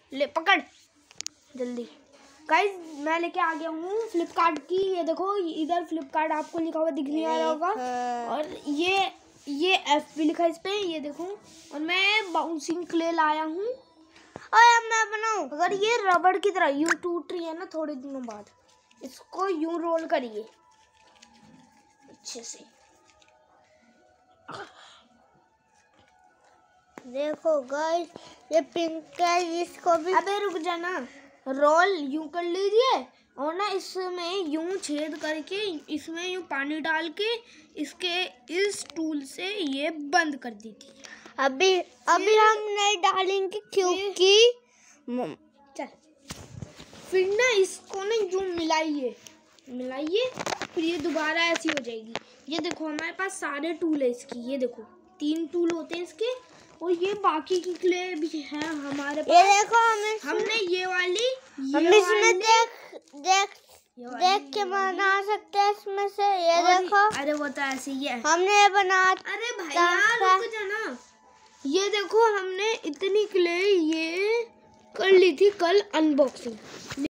ले पकड़ जल्दी। गाइस मैं लेके आ गया हूँ फ्लिपकार्ट की, ये देखो इधर फ्लिपकार्ट आपको लिखा हुआ दिख नहीं आ रहा होगा, और ये एफ भी लिखा है इस पे, ये देखो। और मैं बाउंसिंग क्ले लाया हूँ, और मैं बनाऊँ। अगर ये रबड़ की तरह यूं टूट रही है ना थोड़े दिनों बाद, इसको यूं रोल करिए अच्छे से। देखो गाइस ये पिंक है, इसको भी। अबे रुक जाना, रोल यूं कर लीजिए और ना इसमें यूं छेद करके इसमें यूं पानी डाल के इसके इस टूल से ये बंद कर दीजिए। अभी हम नहीं डालेंगे क्योंकि चल फिर ना इसको ना यूं मिलाइए, फिर ये दोबारा ऐसी हो जाएगी। ये देखो हमारे पास सारे टूल है इसकी, ये देखो 3 टूल होते हैं इसके, और ये बाकी की क्ले भी है हमारे पास। ये देखो हमने ये वाली हम इसमें देख के बना सकते हैं इसमें से। ये देखो, अरे वो तो ऐसे ही है, हमने बना। अरे भाई यार रुक जाना। ये देखो हमने इतनी क्ले ये कर ली थी कल अनबॉक्सिंग।